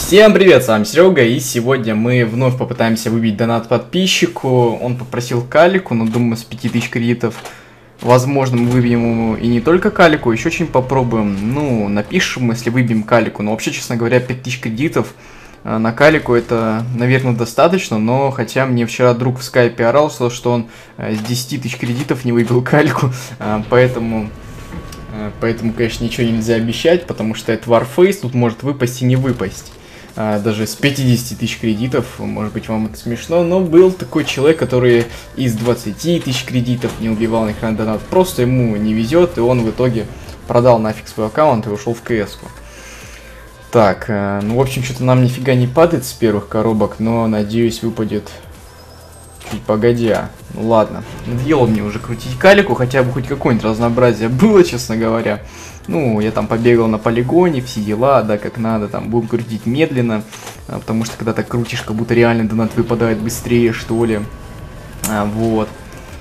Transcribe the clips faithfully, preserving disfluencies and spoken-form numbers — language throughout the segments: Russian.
Всем привет, с вами Серега, и сегодня мы вновь попытаемся выбить донат подписчику. Он попросил калику, но думаю, с пяти тысяч кредитов возможно мы выбьем ему и не только калику, еще что-нибудь попробуем. Ну, напишем, если выбьем калику, но вообще, честно говоря, пять тысяч кредитов на калику это, наверное, достаточно, но хотя мне вчера друг в скайпе орал, что он с десяти тысяч кредитов не выбил калику, поэтому... Поэтому, конечно, ничего нельзя обещать, потому что это Warface, тут может выпасть и не выпасть. Даже с пятидесяти тысяч кредитов, может быть, вам это смешно, но был такой человек, который из двадцати тысяч кредитов не убивал ни хрена донат, просто ему не везет, и он в итоге продал нафиг свой аккаунт и ушел в КС-ку. Так, ну, в общем, что-то нам нифига не падает с первых коробок, но, надеюсь, выпадет чуть погодя. Ну ладно, надоело мне уже крутить калику, хотя бы хоть какое-нибудь разнообразие было, честно говоря. Ну, я там побегал на полигоне, все дела, да, как надо, там, будем крутить медленно, потому что когда так крутишь, как будто реально донат выпадает быстрее, что ли. А, вот.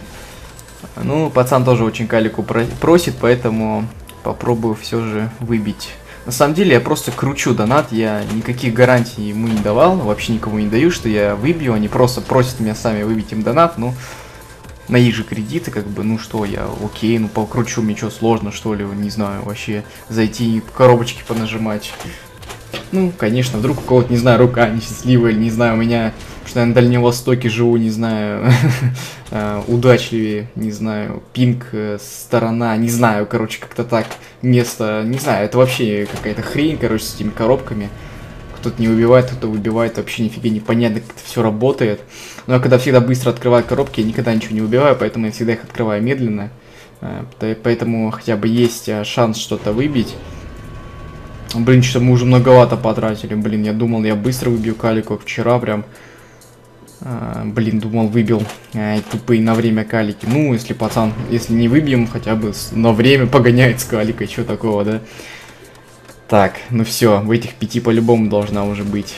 Ну, пацан тоже очень калику просит, поэтому попробую все же выбить. На самом деле, я просто кручу донат, я никаких гарантий ему не давал, вообще никому не даю, что я выбью, они просто просят меня сами выбить им донат, ну, на их же кредиты, как бы, ну что, я окей, ну покручу, мне что, сложно, что ли, не знаю, вообще, зайти коробочки понажимать. Ну, конечно, вдруг у кого-то, не знаю, рука несчастливая, или, не знаю, у меня, что я на Дальнем Востоке живу, не знаю, удачливее, не знаю, пинг, сторона, не знаю, короче, как-то так, место, не знаю, это вообще какая-то хрень, короче, с этими коробками. Кто-то не выбивает, кто-то выбивает, вообще нифига непонятно, как это все работает. Но я когда всегда быстро открываю коробки, я никогда ничего не убиваю, поэтому я всегда их открываю медленно. Поэтому хотя бы есть шанс что-то выбить. Блин, что-то мы уже многовато потратили. Блин, я думал, я быстро выбью калику, вчера прям... А, блин, думал, выбил а, тупые на время калики. Ну, если пацан, если не выбьем, хотя бы на время погоняет с каликой, что такого, да? Так, ну все, в этих пяти по-любому должна уже быть.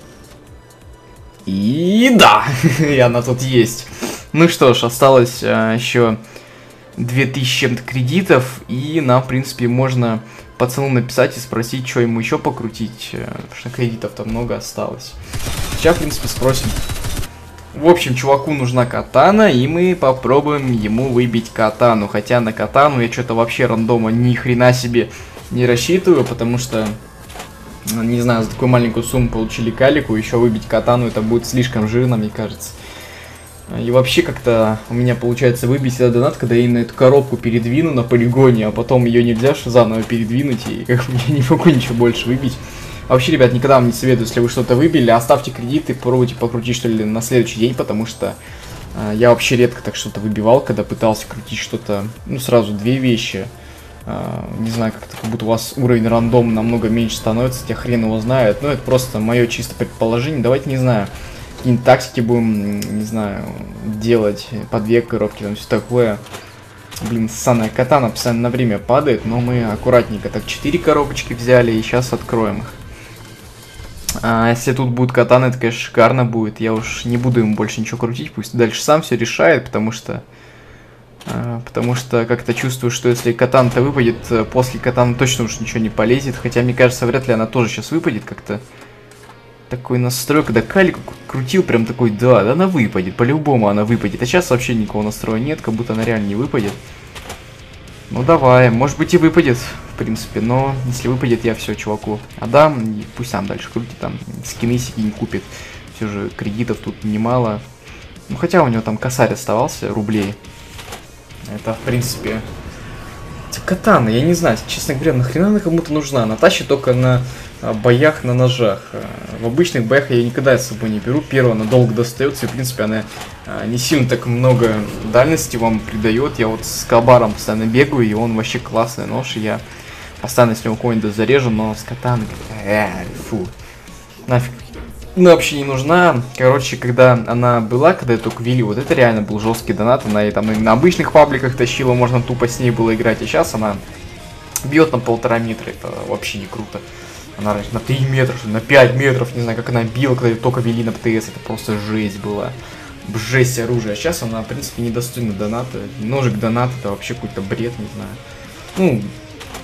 И да, и она тут есть. Ну что ж, осталось а, еще две тысячи кредитов, и нам, в принципе, можно пацану написать и спросить, что ему еще покрутить, потому что кредитов-то много осталось. Сейчас, в принципе, спросим. В общем, чуваку нужна катана, и мы попробуем ему выбить катану. Хотя на катану я что-то вообще рандома ни хрена себе не рассчитываю, потому что, не знаю, за такую маленькую сумму получили калику, еще выбить катану это будет слишком жирно, мне кажется. И вообще как-то у меня получается выбить этот донат, когда я на эту коробку передвину на полигоне, а потом ее нельзя заново передвинуть, и как бы я не могу ничего больше выбить. Вообще, ребят, никогда вам не советую, если вы что-то выбили, оставьте кредиты, попробуйте покрутить что ли на следующий день, потому что э, я вообще редко так что-то выбивал, когда пытался крутить что-то, ну, сразу две вещи. Э, не знаю, как-то как будто у вас уровень рандома намного меньше становится, хотя хрен его знает, но это просто мое чисто предположение, давайте, не знаю, какие-нибудь тактики будем, не знаю, делать, по две коробки, там все такое. Блин, ссаная катана постоянно на время падает, но мы аккуратненько так четыре коробочки взяли и сейчас откроем их. А если тут будет катана, это, конечно, шикарно будет. Я уж не буду ему больше ничего крутить, пусть дальше сам все решает, потому что... А, потому что как-то чувствую, что если катана-то выпадет, после катана точно уж ничего не полезет. Хотя, мне кажется, вряд ли она тоже сейчас выпадет как-то. Такой настрой, когда калику крутил, прям такой, да, да она выпадет, по-любому она выпадет. А сейчас вообще никакого настроя нет, как будто она реально не выпадет. Ну давай, может быть и выпадет, в принципе, но если выпадет, я все чуваку отдам, и пусть сам дальше крутит, там скины себе не купит. Все же кредитов тут немало. Ну хотя у него там косарь оставался, рублей. Это, в принципе... Катана, я не знаю, честно говоря, нахрена она кому-то нужна? Она тащит только на боях на ножах. В обычных боях я никогда с собой не беру. Первая, она долго достается, и, в принципе, она не сильно так много дальности вам придает. Я вот с Кабаром постоянно бегаю, и он вообще классный нож, и я постоянно с него кого-нибудь зарежу, но с катаной... Э, фу. Нафиг. Ну, вообще не нужна. Короче, когда она была, когда я только ввели, вот это реально был жесткий донат. Она и там и на обычных пабликах тащила, можно тупо с ней было играть. А сейчас она бьет на полтора метра. Это вообще не круто. Она раньше на три метра, на пять метров, не знаю, как она била, когда ее только ввели на ПТС. Это просто жесть была. Жесть оружия. А сейчас она, в принципе, недостойна доната. Ножик донат, это вообще какой-то бред, не знаю. Ну,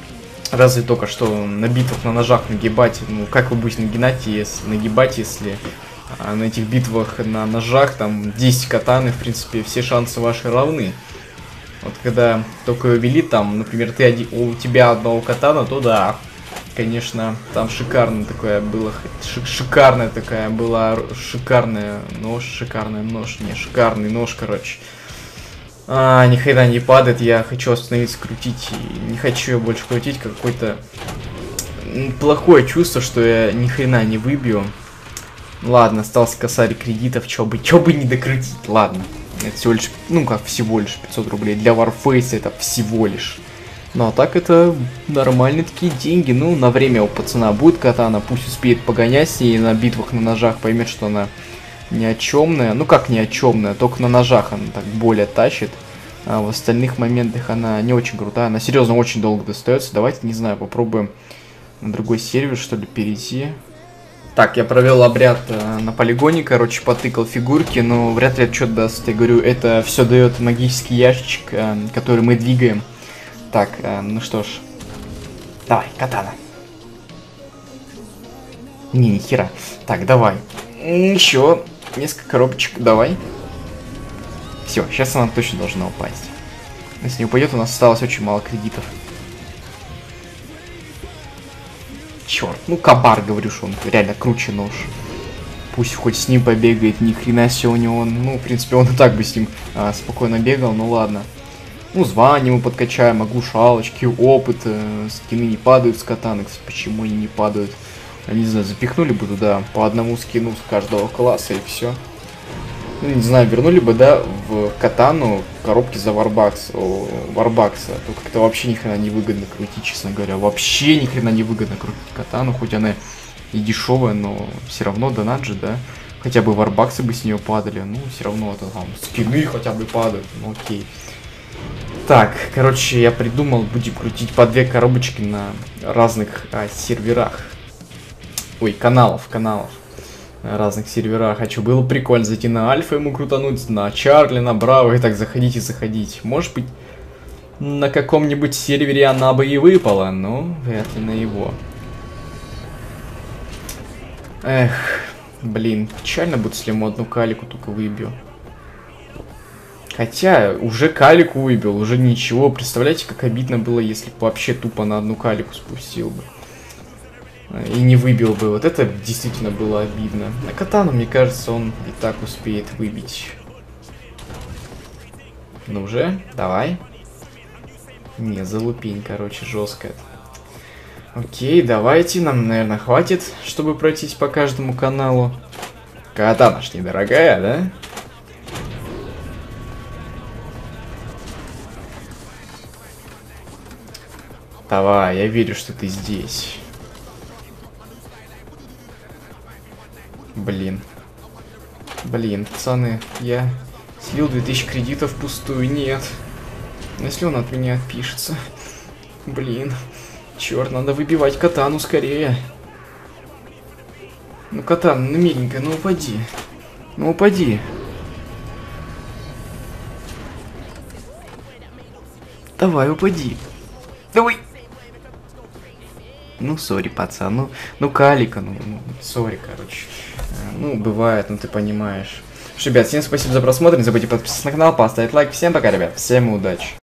Разве только что на битвах на ножах нагибать. Ну, как вы будете нагинать, если, нагибать, если а, на этих битвах на ножах там десять катаны, в принципе, все шансы ваши равны. Вот когда только ввели там, например, ты один, у тебя одного катана, то да, конечно, там шикарная такая была, шикарная такая была, шикарная нож, шикарный нож, не, шикарный нож, короче. А, ни хрена не падает, я хочу остановиться крутить, и не хочу я больше крутить, какое-то плохое чувство, что я ни хрена не выбью. Ладно, остался косарь кредитов, чё бы, чё бы не докрутить, ладно. Это всего лишь, ну как всего лишь пятьсот рублей, для Warface это всего лишь. Ну а так это нормальные такие деньги, ну на время у пацана будет катана, пусть успеет погонять с ней на битвах на ножах, поймет, что она ни о чемная, ну как ни о чемная, только на ножах она так более тащит, а в остальных моментах она не очень крутая, она серьезно очень долго достается. Давайте, не знаю, попробуем на другой сервер что ли перейти. Так, я провел обряд э, на полигоне, короче, потыкал фигурки, но вряд ли это что-то даст. Я говорю, это все дает магический ящичек, э, который мы двигаем. Так, э, ну что ж, давай, катана. Не, ни хера. Так, давай. Еще несколько коробочек, давай. Все, сейчас она точно должна упасть. Если не упадет, у нас осталось очень мало кредитов. Черт, ну кабар, говорю, что он реально круче нож. Пусть хоть с ним побегает, ни хрена себе у него, он, ну, в принципе, он и так бы с ним а, спокойно бегал, ну ладно. Ну, звание ему подкачаем, оглушалочки, опыт, э, скины не падают с катаны, почему они не падают? Я не знаю, запихнули бы туда по одному скину с каждого класса и все. Ну, не знаю, вернули бы, да, в катану коробки за варбакс, о, варбакса. Только это вообще ни хрена не выгодно крутить, честно говоря. Вообще ни хрена не выгодно крутить катану, хоть она и дешевая, но все равно донат же, да. Хотя бы варбаксы бы с нее падали, ну, все равно это там скины хотя бы падают, ну окей. Так, короче, я придумал, будем крутить по две коробочки на разных а, серверах. Ой, каналов, каналов. На разных серверах. Хочу, было прикольно зайти на Альфа ему крутануть, на Чарли, на Браво, и так заходить и заходить. Может быть, на каком-нибудь сервере она бы и выпала, но вряд ли на его. Эх, блин, печально будет, если ему одну калику только выбью. Хотя, уже калику выбил, уже ничего. Представляете, как обидно было, если бы вообще тупо на одну калику спустил бы. И не выбил бы. Вот это действительно было обидно. На катану, мне кажется, он и так успеет выбить. Ну уже, давай. Не, залупень, короче, жестко. Окей, давайте. Нам, наверное, хватит, чтобы пройтись по каждому каналу. Катана ж недорогая, да? Давай, я верю, что ты здесь. Блин. Блин, пацаны, я слил две тысячи кредитов впустую. Нет. Если он от меня отпишется. Блин. Черт, надо выбивать катану скорее. Ну, катана, ну, миленькая, ну упади. Ну, упади. Давай, упади. Давай. Ну, сори, пацан, ну, ну, калика, ну, ну, сори, короче. Ну, бывает, ну, ты понимаешь. Ребят, всем спасибо за просмотр, не забудьте подписаться на канал, поставить лайк. Всем пока, ребят, всем удачи.